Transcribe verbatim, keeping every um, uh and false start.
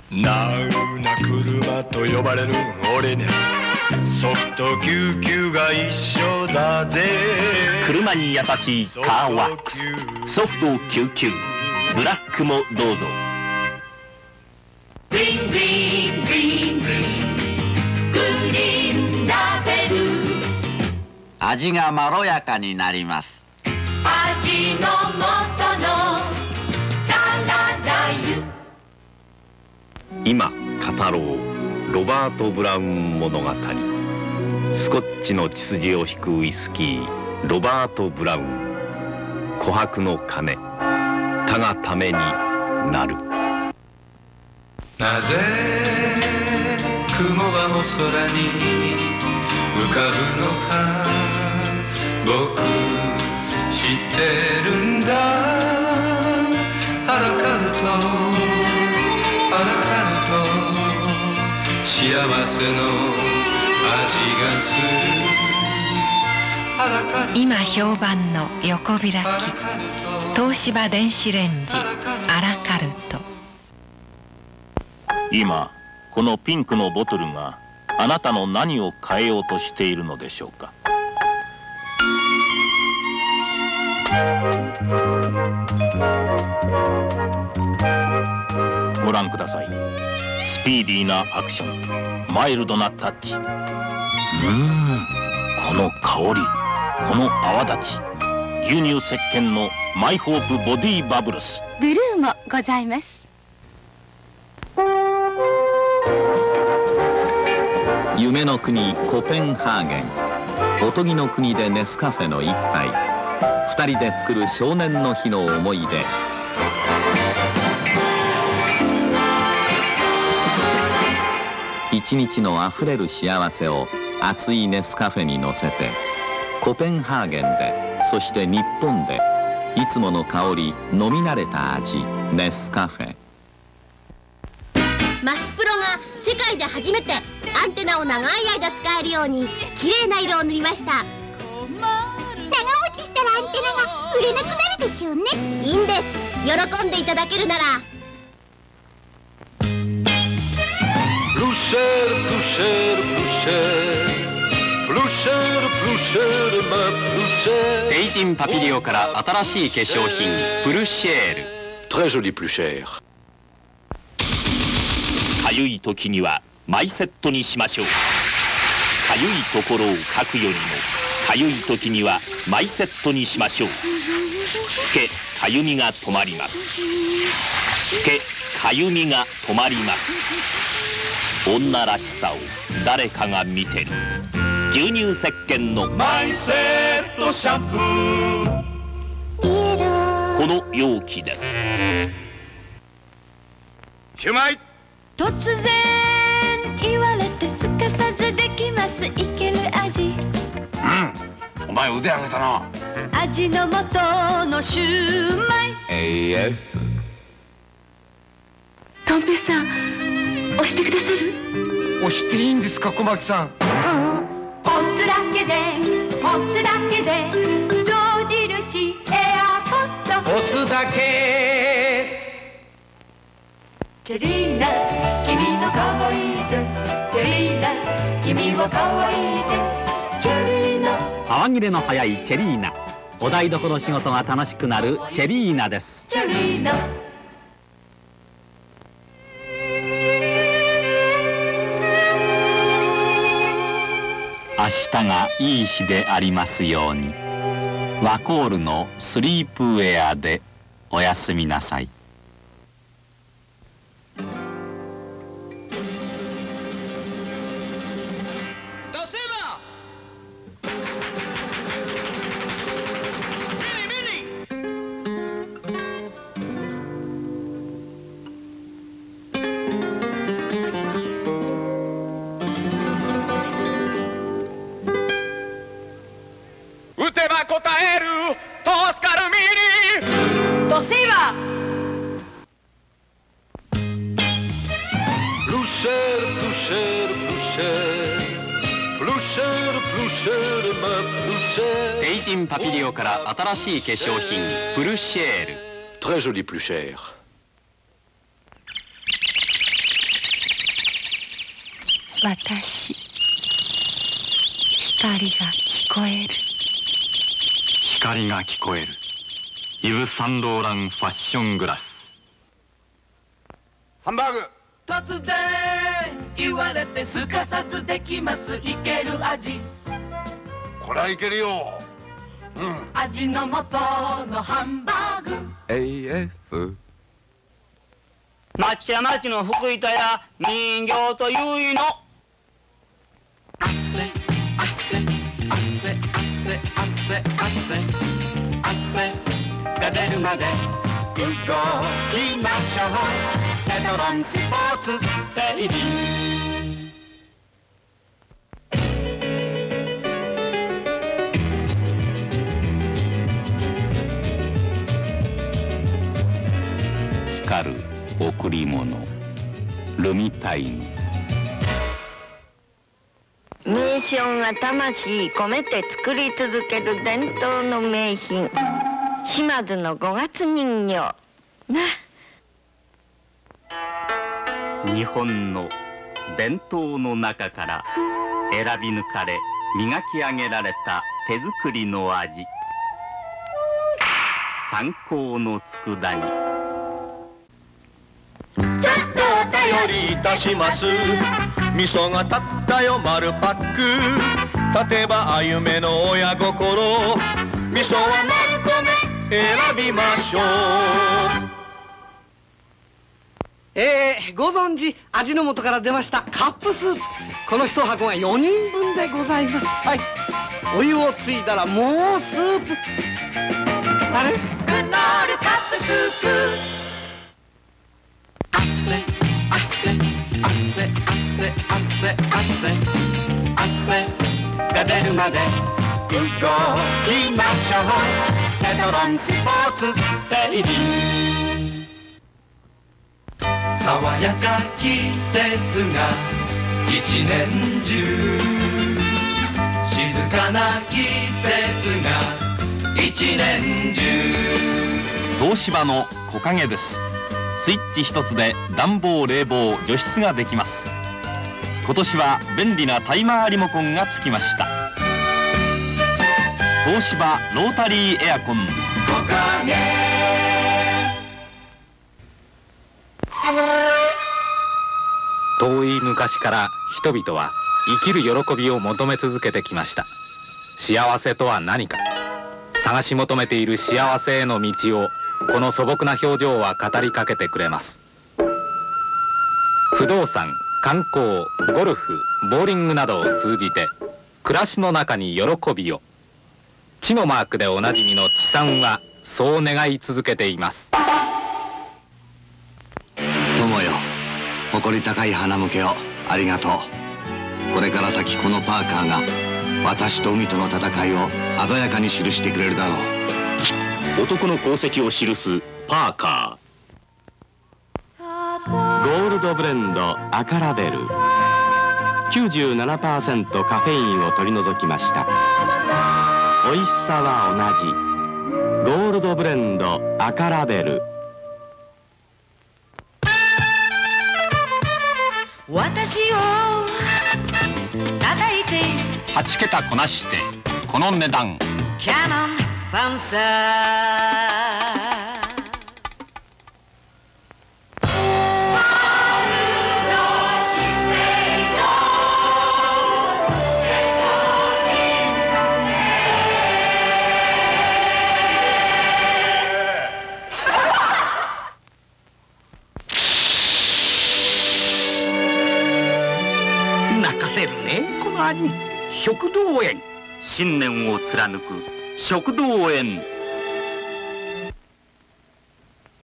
ナウな車と呼ばれる俺にソフト救急が一緒だぜ。 車に優しいカーワックス、ソフト救急、ブラックもどうぞ。 グリーングリーングリーングリーングリーンラベル、 味がまろやかになります。 味の素のサラダ油。 今語ろうロバート・ブラウン物語。スコッチの血筋を引くウイスキー、ロバート・ブラウン。琥珀の鐘、他がためになる。 なぜ雲はお空に浮かぶのか、僕知ってるんだ。アラカルトアラカルト、幸せの味がする。 今評判の横開き東芝電子レンジアラカルト。 今このピンクのボトルがあなたの何を変えようとしているのでしょうか。ご覧ください。スピーディーなアクション、マイルドなタッチ。うーん、この香り、この泡立ち。牛乳石鹸のマイホープボディバブルス。 ブルーもございます。 夢の国コペンハーゲン、おとぎの国でネスカフェの一杯、二人で作る少年の日の思い出。一日のあふれる幸せを熱いネスカフェに乗せて、コペンハーゲンで、そして日本でいつもの香り、飲み慣れた味、ネスカフェ。 マスプロが世界で初めてアンテナを長い間使えるように綺麗な色を塗りました。長持ちしたらアンテナが売れなくなるでしょうね。いいんです。喜んでいただけるなら。 プルシェルプルシェルプルシェルプルシェルプルシェルマプルシェル。 ベイジンパピリオから新しい化粧品プルシェール。 Très joliプルシェル。 かゆい時にはマイセットにしましょう。かゆいところをかくよりもかゆい時にはマイセットにしましょう。つけかゆみが止まります。つけかゆみが止まります。女らしさを誰かが見てる。牛乳石鹸のマイセットシャンプー。この容器です。 シュマイ。 突然言われてすかさずできますいける味。 うん、お前腕上げたな。 味の素のシューマイ。 エーエフ。 とんぺいさん、押してくださる？ 押していいんですか、小牧さん。 押すだけで押すだけで象印エアポッド。 押すだけ。 チェリーナ君の可愛い手、チェリーナ君は可愛い手、チェリーナ。 泡切れの早いチェリーナ。お台所仕事が楽しくなるチェリーナです。 チェリーナ。 明日がいい日でありますように。ワコールのスリープウェアでおやすみなさい。 打てば答えるトスカルミニドセイバプルシェルプルシェルプルシェルプルシェルプルシェルマプルシェル。 ベイジンパピリオから新しい化粧品プルシェール。 Très joli plus cher。 私、光が聞こえる。 光が聞こえる。イヴ・サンローランファッショングラス。 ハンバーグ。 突然言われてすかさずできます。いける味。 これはいけるよ。うん。 味の素のハンバーグ。 エーエフ。 町や町の福井田や人形というの。 汗汗汗汗汗汗汗が出るまで動きましょう。ペトロンスポーツペイジー。 光る贈り物、ルミタイム。 ミーションが魂込めて作り続ける伝統の名品、島津の五月人形な。 日本の伝統の中から選び抜かれ磨き上げられた手作りの味、参考の佃煮。 ちょっとお便りいたします。味噌が立ったよ丸パック。立てば歩めの親心。味噌は丸米選びましょう。 えー、ご存知味の素から出ましたカップスープ。この一箱がよにんぶんでございます。はい、お湯をついだらもうスープ。あれ、 クノールカップスープ。汗汗汗汗汗汗汗が出るまで動きましょう。ペトロンスポーツペイジー。爽やか季節が一年中、静かな季節が一年中。 東芝の木陰です。スイッチ一つで暖房冷房除湿ができます。今年は便利なタイマーリモコンがつきました。東芝ロータリーエアコン木陰。 遠い昔から人々は生きる喜びを求め続けてきました。幸せとは何か、探し求めている幸せへの道をこの素朴な表情は語りかけてくれます。不動産、観光、ゴルフ、ボーリングなどを通じて暮らしの中に喜びを。地のマークでおなじみの地産はそう願い続けています。 友よ、誇り高い花向けをありがとう。これから先このパーカーが私と海との戦いを鮮やかに記してくれるだろう。 男の功績を記すパーカー。ゴールドブレンド赤ラベル きゅうじゅうななパーセント カフェインを取り除きました。美味しさは同じ。ゴールドブレンド赤ラベル。 私を叩いてはち桁こなしてこの値段。 キャノンパンサー。 泣かせるねこの味。食道園。 信念を貫く食道園。